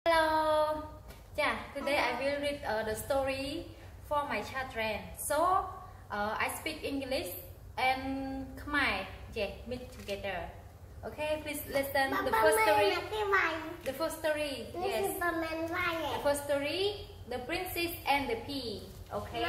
Hello, yeah. Today I will read the story for my children. So I speak English and Khmer. Yeah, meet together. Okay, please listen. The first story. The first story. Yes. The first story. The princess and the pea. Okay.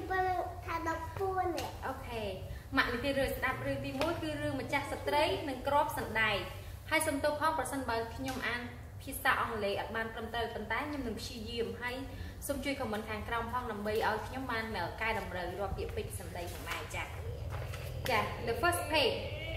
Okay. ម៉ាក់និទានរឿងស្ដាប់រឿងទី1គឺរឿងម្ចាស់ស្ត្រីនិងក្របសណ្ដែកហើយសំទោសផងប្រសិនបើខ្ញុំអានភាសាអង់គ្លេសអត់បានត្រឹមត្រូវប៉ុន្តែខ្ញុំនឹងព្យាយាមហើយសូមជួយខមមិនខាងក្រោមផងដើម្បីឲ្យខ្ញុំបានកែតម្រូវរាប់ពាក្យពេចន៍សម្ដីផងដែរចា៎ The first page.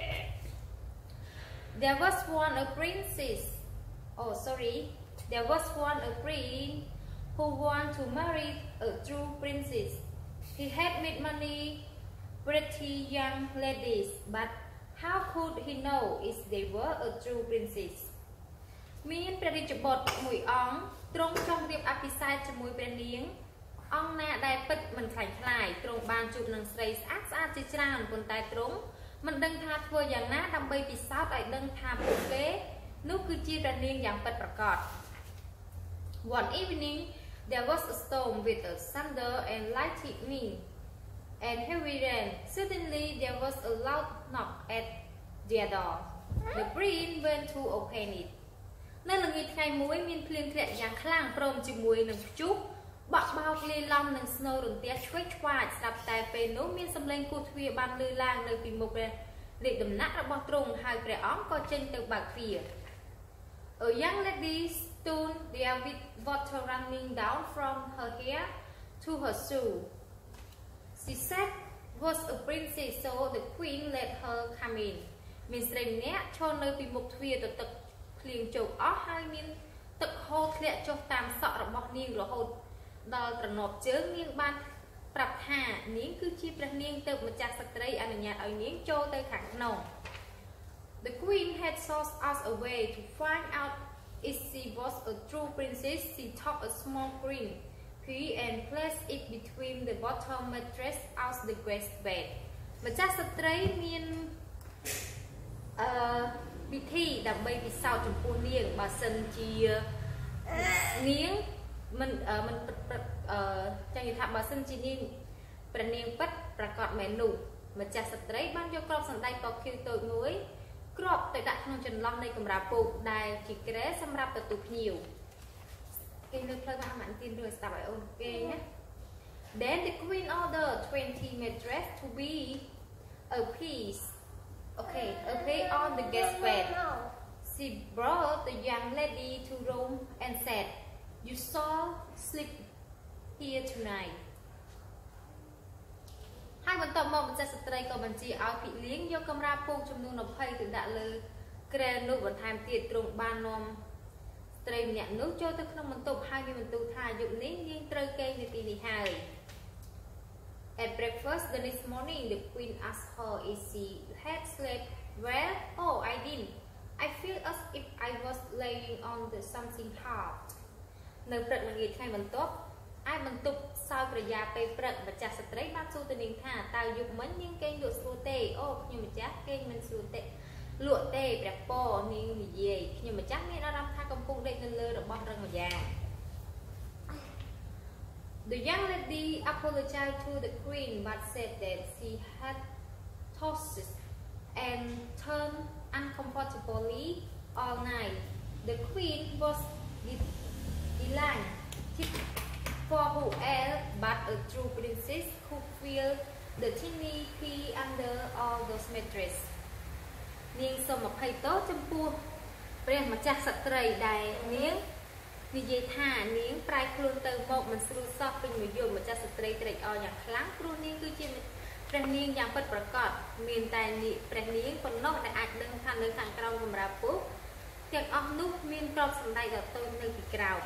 There was one a princess. Oh, sorry. There was one a prince who wanted to marry a true princess. He had made many pretty young ladies, but how could he know if they were a true princess? មានព្រះរាជបុត្រមួយអង្គទ្រង់ចង់រៀបអភិសេកជាមួយព្រះនាងអង្គណាដែលពិតមិនខ្លាញ់ខ្លាយទ្រង់បានជួបនឹងស្រីស្អាតស្អាតជាច្រើនប៉ុន្តែទ្រង់មិនដឹងថាធ្វើយ៉ាងណាដើម្បីពិសោធន៍ឲ្យដឹងថាពួកគេនោះគឺជាព្រះនាងយ៉ាងពិតប្រាកដ One evening there was a storm with a thunder and lightning and heavy rain. Suddenly there was a loud knock at their door. The prince went to open it. នៅល្ងាចថ្ងៃមួយមានភ្លៀងធ្លាក់យ៉ាងខ្លាំងព្រមជាមួយនឹងព្យុះបក់បោកលាយឡំនឹងស្នូលរន្ទះឆ្វេងឆ្វាចស្រាប់តែពេលនោះមានសម្លេងគោះទ្វារបានឮឡើងនៅពីមុខព្រះរាជដំណាក់របស់ទ្រង់ហើយព្រះអង្គក៏ចេញទៅបើកទ្វារ A young lady stood there with water running down from her hair to her shoe. She said was a princess, so the queen let her come in. មានស្រីម្នាក់ឈរនៅពីមុខទ្វារទៅទឹកភ្លៀងជោកអស់ហើយមានទឹកហូរធ្លាក់ចុះតាមសក់របស់នាងរហូតដល់ត្រណប់ជើងនាងបានប្រាប់ថានាងគឺជាព្រះនាងទៅម្ចាស់ស្ត្រីអនុញ្ញាតឲ្យនាងចូលទៅខាងក្នុង The queen had sought us a way to find out if she was a true princess. She took a small green pea and placed it between the bottom mattress of the guest bed. ម្ចាស់ស្ត្រីមានវិធីដើម្បីពិសោធន៍ចំពោះនាងបើសិនជានាងមិនចាញ់ថាបើសិនជានាងព្រះនាងពិតប្រកបមែននោះម្ចាស់ស្ត្រីបានយកក្របសណ្ដែកពណ៌ខៀវតូចមួយគ្របទៅដាក់ក្នុងចន្លោះនៃកម្រាលពូកដែលជាគ្រែសម្រាប់ទទួលភ្ញៀវគេលើកផ្លូវមកអាម៉ាក់ទីនរួចស្ដាប់ឲ្យអូនគេណា Then the queen ordered 20 mattress to be a piece. Okay, on the guest bed. She brought the young lady to room and said, "You shall sleep here tonight." ហើយបន្ទាប់មកម្ចាស់ស្ត្រីក៏បញ្ជាឲ្យភិលៀងយកកម្រាលពូកចំនួន20ទៅដាក់លើគ្រែនោះបន្ថែមទៀតទ្រង់បាននាំស្ត្រីម្នាក់នោះចូលទៅក្នុងបន្ទប់ហើយមានបន្ទូលថាយប់នេះនាងត្រូវគេងនៅទីនេះហើយ At breakfast the next morning, the queen asked her if she had slept well. Oh, I didn't. I feel as if I was laying on something hard. នៅព្រឹកល្ងាចថ្ងៃបន្ទាប់ឯបន្ទប់សោយប្រយាពេលព្រឹកម្ចាស់ស្ត្រីបានសួរទៅនាងថាតើយប់មិញនាងគេងលក់ស្រួលទេអូខ្ញុំម្ចាស់គេងមិនស្រួលទេលក់ទេព្រះពរនាងនិយាយខ្ញុំម្ចាស់មានអារម្មណ៍ថាកំពុងដេកនៅលើរបស់រឹងម្យ៉ាង The young lady apologized to the queen but said that she had tossed and turned uncomfortably all night. The queen was delighted for who else but a true princess could feel the tiny pea under all those mattresses. នាងសូមអភ័យទោសចំពោះព្រះម្ចាស់ស្ត្រីដែលនាងនិយាយថានាងប្រែខ្លួនទៅមកមិនស្រួលសោះពេញមួយយប់ម្ចាស់ស្ត្រីត្រេកអរយ៉ាងខ្លាំងព្រោះនាងគឺជាព្រះនាងយ៉ាងពិតប្រាកដមានតែព្រះនាងប៉ុណ្ណោះដែលអាចដឹងថានៅខាងក្រោមកម្រាលពូកទាំងអស់នោះមានក្របសណ្ដែកដ៏តូចនៅពីក្រោម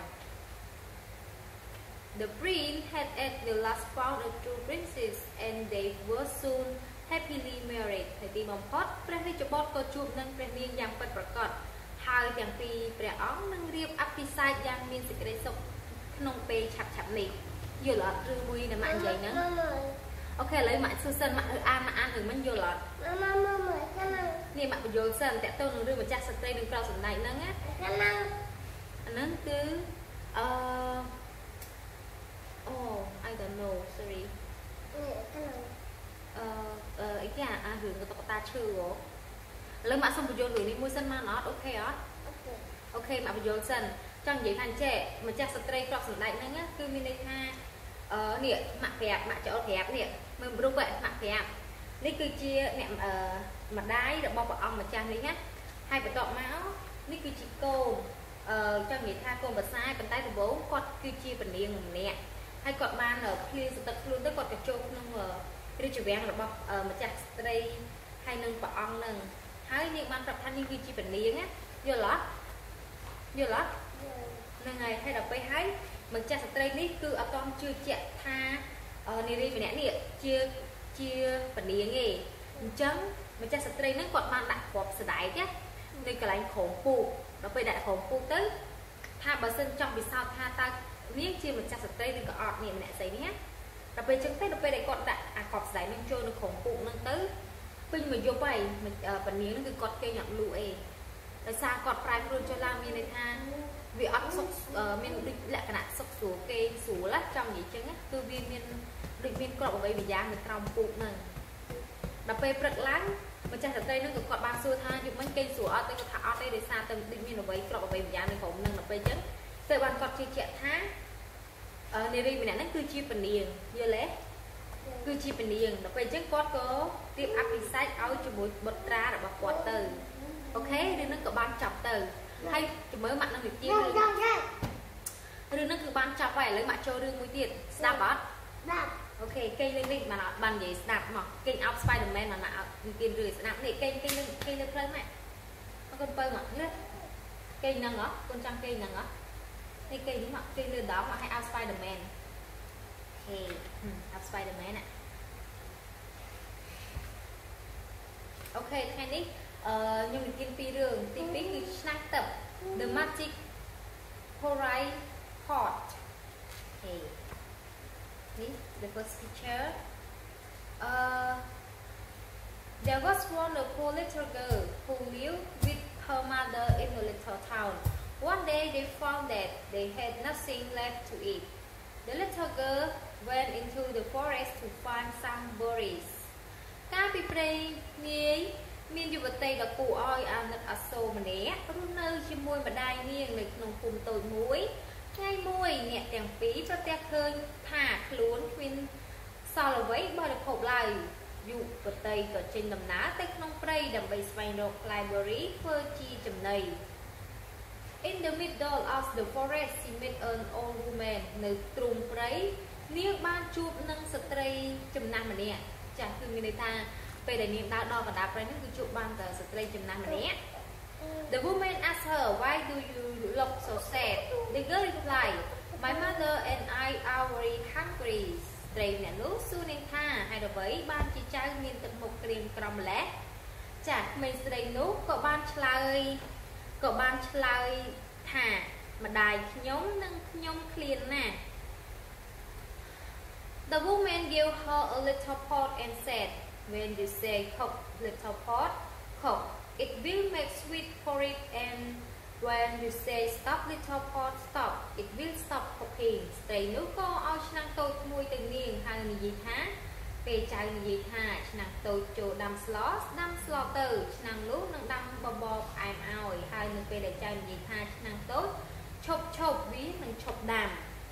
The prince had at the last found a true princess and they were soon happily married ហើយទីបំផុតព្រះរាជបុត្រក៏ជួបនឹងព្រះនាងយ៉ាងពិតប្រាកដហើយទាំងពីរព្រះអង្គនឹងរៀបអភិសេកយ៉ាងមានសេចក្តីសុខក្នុងពេលឆាប់ៗនេះយល់អត់ឬមួយដែលម៉ាក់និយាយហ្នឹងអូខេឥឡូវម៉ាក់សួរសិនម៉ាក់អានរឿងមិនយល់អត់នេះម៉ាក់បញ្យល់សិនតើតើនឹងរឿងម្ចាស់ស្ត្រីនឹងក្រោកសណ្ដែកហ្នឹងណា nâng cứ oh I don't know sorry ý cái hưởng của ta chưa rồi lớn mà xong video gửi đi mua sân mà nó ok á ok mà video sân trong giấy thành trẻ mà chắc stray crop sân đánh nữa cứ mình đây ha nè mặt đẹp mặt chỗ đẹp nè mình đúng vậy mặt đẹp ní cứ chia nè mặt đáy được bao bọc ông mà trang lý nhá hai bữa tọt máu ní cứ chị cô cho người tha cô mà sai bàn tay của bố con cứ chia phần liền nè hay còn ban ở clear sự tập luôn tới còn cái chỗ nông đi chụp vàng là bọc mà chặt stray hay nâng bọc ông nâng hay những ban tập thanh như chia phần liền á vừa lót nâng ngày hay đọc bay hay mình chặt stray ní cứ ở con chưa chặt tha nè đi nè nè chia phần liền nghề chấm mình chặt stray nó còn ban đặt hộp sợi đáy chứ nên cái lạnh khổng phụ nó phải đại khổng phụ tới tha bà sân trong vì sao tha ta viết chia mình chặt stray thì có ọt nè nè giấy nhé nó phải chứng tới nó phải đại còn đại cọp giấy mình trôi nó khổng phụ nâng tới pin mình vô bay mình phần miếng nó cứ cọt cây nhọn lụa tại sao cọt prai luôn cho làm như này tha vì ấp sốc mình định lại cái nạn sốc số cây số lát trong gì chứ tư viên định viên cọp với vì giá mình trong phụ nè nó phải bật láng mình chặt stray nó cứ cọt ban xưa tha dùng mấy cây số ở đây có thả ở đây để xa tầm định viên nó với cọp với vì giá mình khổng nâng nó phải chứ từ bàn cọt chia chẹt tha nề đi mình nó cứ chia phần liền như lẽ cứ chia phần liền nó phải chứ cọt có tiếp áp đi sách áo cho bột bật ra để bọc quạt từ ok nên nó có ban chọc từ hay mới mặt nó được chia rồi nó cứ ban chọc vậy lấy mặt cho đương mũi tiền snap bot ok cây lên đi mà nó bàn gì snap mà cây áo Spiderman mà nó tiền rưỡi snap này cây lên lên này nó con pơ mà nữa cây nâng đó con trăng cây nâng đó đây cây đúng không cây lên đó mà hay áo Spiderman ok áo Spiderman này ok thay đi nhưng mình tiên pi đường tiên piคือsnack tập the magic Horai pot okay this the first picture there was one poor little girl who lived with her mother in a little town one day they found that they had nothing left to eat the little girl went into the forest to find some berries ការពីព្រៃងាយមានយុវតីដ៏គួរឲ្យអាណិតអាសូរម្នាក់រស់នៅជាមួយម្ដាយនាងនៅក្នុងភូមិតូចមួយថ្ងៃមួយអ្នកទាំងពីរប្រទះឃើញថាខ្លួនគ្មានសល់អ្វីបរិភោគឡើយយុវតីក៏ចេញដំណើរទៅក្នុងព្រៃដើម្បីស្វែងរក library ធ្វើជាចំណី In the middle of the forest she met an old woman នៅទ្រូងព្រៃនាងបានជួបនឹងស្ត្រីចំណាស់ម្នាក់ចាស់គឺមានន័យថាពេលដែលនាងដើរដល់កណ្ដាលព្រៃនោះគឺជួបបានតែស្ត្រីចំណាស់ម្នាក់ The woman asked her why do you look so sad The girl replied My mother and I are very hungry ស្ត្រីម្នាក់នោះសួរនាងថាហេតុអ្វីបានជាចៅមានទឹកមុខក្រៀមក្រំម្ល៉េះចាស់ក្មេងស្រីនោះក៏បានឆ្លើយថាម្ដាយខ្ញុំនិងខ្ញុំឃ្លានណាស់ The woman gave her a little pot and said When you say cook little pot, cook. It will make sweet porridge and when you say stop little pot, stop. It will stop cooking. ស្ត្រីនោះក៏ឲ្យឆ្នាំងតូចមួយទៅនាងហើយនិយាយថាពេលចៅនិយាយថាឆ្នាំងតូចចូលដាំស្លទៅឆ្នាំងនោះនឹងដាំបបរផ្អែមឲ្យហើយនៅពេលដែលចៅនិយាយថាឆ្នាំងតូចឈប់វានឹងឈប់ដាំ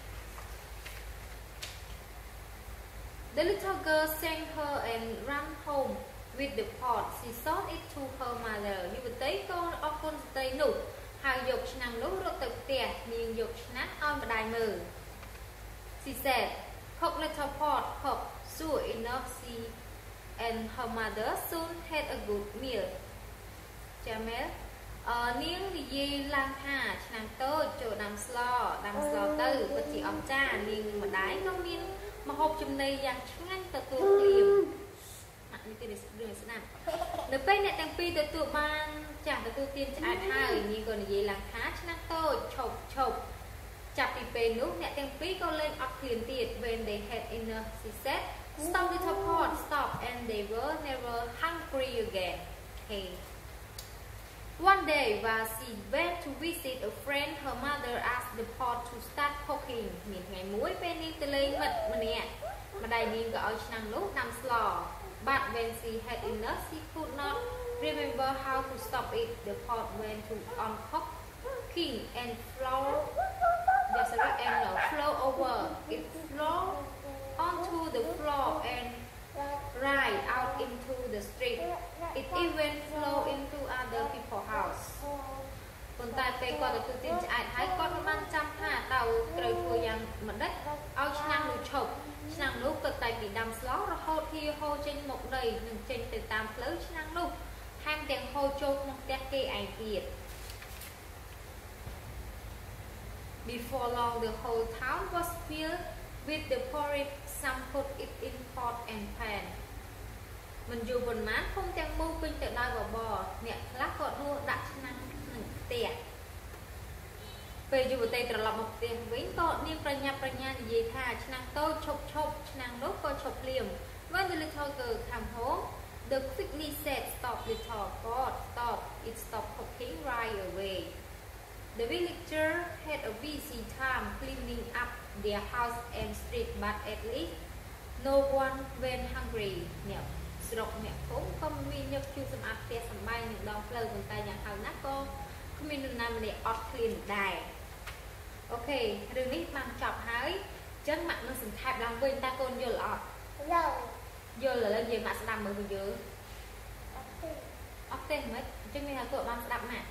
The little girl thanked her and ran home with the pot. She sold it to her mother. យុវតីក៏អរគុណស្ត្រីនោះហើយយកឆ្នាំងនោះរត់ទៅផ្ទះនាងយកឆ្នាំងឲ្យម្ដាយមើល She said, "Cook little pot, cook." Soon enough, she and her mother soon had a good meal. ចាំមើលនាងនិយាយឡើងថាឆ្នាំងតូចចូលដាំស្លទៅពិតជាអស្ចារ្យនាងម្ដាយក៏មានម្ហូបចំណីយ៉ាងឆ្ងាញ់ទទួលភ្លាមនេះគឺរឿងស្ដាប់នៅពេលអ្នកទាំងពីរទទួលបានចាស់ទទួលទានឆ្អែតហើយនាងក៏និយាយឡើងថាឆ្នាំងតូចឈប់ចាប់ពីពេលនោះអ្នកទាំងពីរក៏លែងអត់ឃ្លានទៀត When they had enough she said stop little pot stop and they were never hungry again ហេ One day while she went to visit a friend, her mother asked the pot to start cooking. Miền ngày muối bên đi từ lên mật mà nè, mà đại niên có ở năng lúc nằm slò. But when she had enough, she could not remember how to stop it. The pot went to on cooking and flow over. It flowed onto the floor and right out into the street. It even flowed into other people's house. ប៉ុន្តែពេលគាត់ទទួលទានឆ្អែតហើយគាត់មិនបានចាំថាតើត្រូវធ្វើយ៉ាងម៉េចឲ្យឆ្នាំងនោះឈប់ឆ្នាំងនោះក៏តែពីដាំស្លរហូតហៀហូរចេញមកដីនិងចេញទៅតាមផ្លូវឆ្នាំងនោះថែមទាំងហូរចូលក្នុងផ្ទះគេឯងទៀត Before long the whole town was filled with the porridge. Some put it in pot and pan. មិនយូរប៉ុន្មានភូមិទាំងមូលពេញទៅដោយបបរអ្នកខ្លះក៏ដួសដាក់ឆ្នាំងនឹងផ្ទះពេលយុវតីត្រឡប់មកផ្ទះវិញក៏នាងប្រញាប់ប្រញាល់និយាយថាឆ្នាំងតូចឈប់ឆ្នាំងនោះក៏ឈប់ភ្លាម When the little girl came home the quickly said stop little pot stop it stopped cooking right away. The villager had a busy time cleaning up their house and street but at least no one went hungry. ស្រុកអ្នកភូមិក៏មានញឹកជួសម្អាតផ្ទះសម្បែងនឹងដងផ្លូវប៉ុន្តែយ៉ាងហោចណាស់ក៏គ្មាននរណាម្នាក់អត់ឃ្លានដែរអូខេរឿងនេះបានចប់ហើយអញ្ចឹងម៉ាក់នឹងសង្ខេបឡើងវិញតើកូនយល់អត់យល់ឥឡូវនិយាយម៉ាក់ស្ដាប់មើលយល់អត់ទេមិនអញ្ចឹងមានថាគាត់បានស្ដាប់ម៉ាក់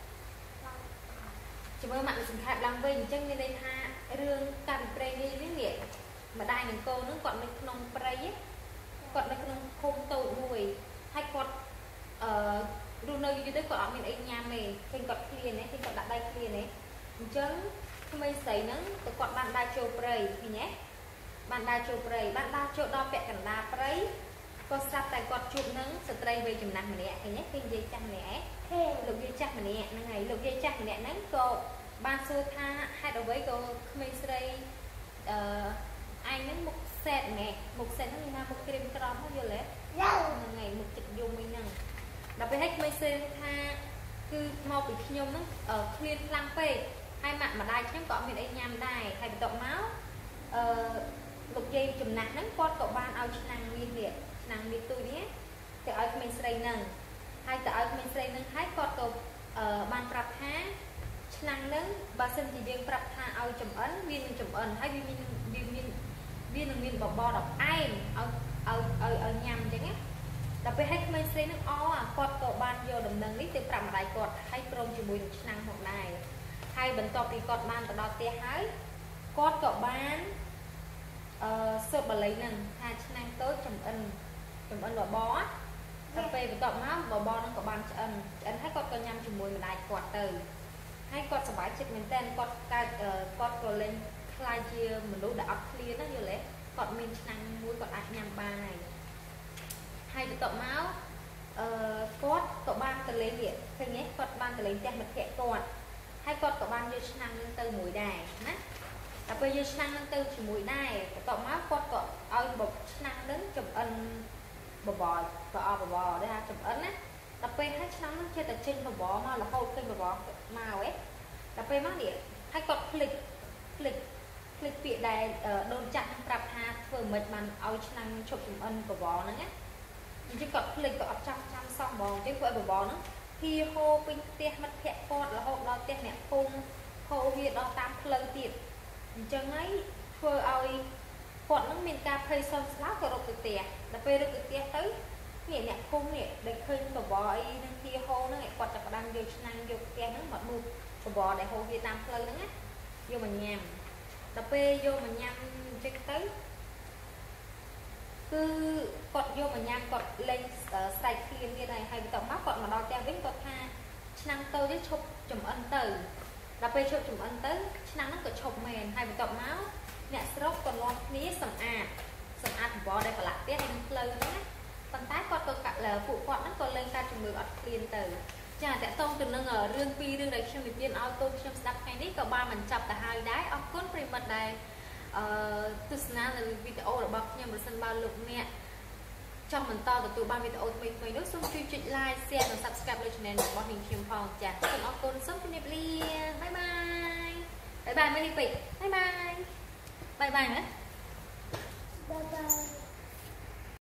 ចាំមើលម៉ាក់នឹងសង្ខេបឡើងវិញអញ្ចឹងមានន័យថារឿងតាមព្រៃនេះនេះម្ដាយនិងកូននឹងគាត់នៅក្នុងព្រៃគាត់នៅក្នុងភូមិតូចមួយហើយគាត់រស់នៅយូរទៅគាត់អត់មានអីញ៉ាំទេឃើញគាត់ឃ្លានទេឃើញគាត់ដាក់ដៃឃ្លានទេអញ្ចឹងក្មេងស្រីហ្នឹងទៅគាត់បានដើរចូលព្រៃឃើញទេបានដើរចូលព្រៃបានដើរចូលដល់ពាក់កណ្ដាលព្រៃក៏ស្រាប់តែគាត់ជួបនឹងស្ត្រីវ័យចំណាស់ម្នាក់ឃើញទេឃើញយាយចាស់ម្នាក់ឯងលោកយាយចាស់ម្នាក់ហ្នឹងហើយលោកយាយចាស់ម្នាក់ហ្នឹងក៏បានសួរថាហេតុអ្វីក៏ក្មេងស្រីអញហ្នឹងមុខសេតណែមុខសេតហ្នឹងមានថាមុខក្រៀមក្រំហ្នឹងយល់ទេហ្នឹងហើយមុខចិត្តយំវិញហ្នឹងដល់ពេលឲ្យក្មេងស្រីថាគឺមកពីខ្ញុំហ្នឹងឃ្លានខ្លាំងពេកហើយម៉ាក់ម្ដាយខ្ញុំក៏អត់មានអីញ៉ាំដែរហើយបន្ទាប់មកលោកយាយចំណាស់ហ្នឹងគាត់ក៏បានឲ្យឆ្នាំងមាសនេះឆ្នាំងមាសទូចនេះទៅឲ្យក្មេងស្រីហ្នឹងហើយទៅឲ្យក្មេងស្រីហ្នឹងហើយគាត់ក៏បានប្រាប់ថាឆ្នាំងហ្នឹងបើសិនជាយើងប្រាប់ថាឲ្យចំអិនវានឹងចំអិនហើយវានឹងមានបបរដល់ផ្អែមឲ្យញ៉ាំអញ្ចឹងណាដល់ពេលឲ្យក្មេងស្រីហ្នឹងគាត់ក៏បានយកដំណឹងនេះទៅប្រាប់ម្ដាយគាត់ហើយព្រមជាមួយនឹងឆ្នាំងមកដែរហើយបន្ទាប់ពីគាត់បានទៅដល់ផ្ទះហើយគាត់ក៏បានសូត្របល័យហ្នឹងថាឆ្នាំងតូចចំអិនបបរដល់ពេលបន្ទាប់មកបបរហ្នឹងក៏បានឆ្អិនហើយគាត់ក៏ញ៉ាំជាមួយម្ដាយគាត់ទៅហើយគាត់សប្បាយចិត្តមែនតើគាត់ក៏លេងខ្លាចជាមនុស្សដែលអត់ឃ្លានណាយល់ទេគាត់មានឆ្នាំងមួយគាត់អាចញ៉ាំបានហើយបន្ទាប់មកគាត់ក៏បានទៅលេងនេះឃើញទេគាត់បានទៅលេងផ្ទះមិត្តភក្តិគាត់ហើយគាត់ក៏បានយកឆ្នាំងនឹងទៅមួយដែរណាដល់ពេលយកឆ្នាំងនឹងទៅជាមួយដែរបន្ទាប់មកគាត់ក៏ឲ្យបុកឆ្នាំងនឹងចំអិនបបរក៏អបបរដែរថាចំអិនណាដល់ពេលហើយឆ្នាំងនឹងចេះតែចេញបបរមករហូតឃើញបបរមកដល់ពេលមកនេះហើយគាត់ភ្លេចពាក្យដែលដូនចាស់នឹងប្រាប់ថាធ្វើមិនបានឲ្យឆ្នាំងឈប់ចំអិនបបរហ្នឹងណាអញ្ចឹងគាត់ភ្លេចក៏អត់ចាំសោះហ្មងអញ្ចឹងគាត់បបរហ្នឹងហៀហូពេញផ្ទះមិត្តភក្តិគាត់រហូតដល់ផ្ទះអ្នកភូមិហូវាដល់តាមផ្លូវទៀតអញ្ចឹងហើយធ្វើឲ្យគាត់នឹងមានការភ័យសន្ស្លាប់ក៏រត់ទៅផ្ទះដល់ពេលរត់ទៅផ្ទះទៅនេះអ្នកភូមិនេះដែលឃើញបបរអីនឹងហៀហូហ្នឹងឯងគាត់ចាប់ផ្ដើមយកឆ្នាំងយកផ្ទះហ្នឹងមកដួសបបរដែលហូវាតាមផ្លូវហ្នឹងណាយកមកញ៉ាំដល់ពេលយកមកញ៉ាំអញ្ចឹងទៅគឺគាត់យកមកញ៉ាំគាត់លេងស្រែកឃ្លានទៀតហើយបន្ទាប់មកគាត់មកដល់ផ្ទះវិញគាត់ថាឆ្នាំងតូចនេះឈប់ចំអិនទៅដល់ពេលឈប់ចំអិនទៅឆ្នាំងហ្នឹងក៏ឈប់មែនហើយបន្ទាប់មកអ្នកស្រុកក៏នាំគ្នាសម្អាតបបរដែលប្រឡាក់ផ្ទះហើយនឹងផ្លូវហ្នឹងណាប៉ុន្តែគាត់ក៏ពួកគាត់ហ្នឹងក៏លេងការជំងឺអត់ឃ្លានទៅចាតកតងទៅនឹងរឿងពីររឿងដែលខ្ញុំនិទានឲ្យកូនខ្ញុំស្ដាប់ថ្ងៃនេះក៏បានបញ្ចប់ទៅហើយដែរអរគុណប្រិយមិត្តដែលទស្សនានៅវីដេអូរបស់ខ្ញុំប្រសិនបើលោកអ្នក trong mình to từ ban video mấy nước xong chui chui like share và subscribe lên channel của bọn mình khiêm phong chả còn ốc côn sống cho nếp lia bye bye bye bye Many bye bye bye bye nữa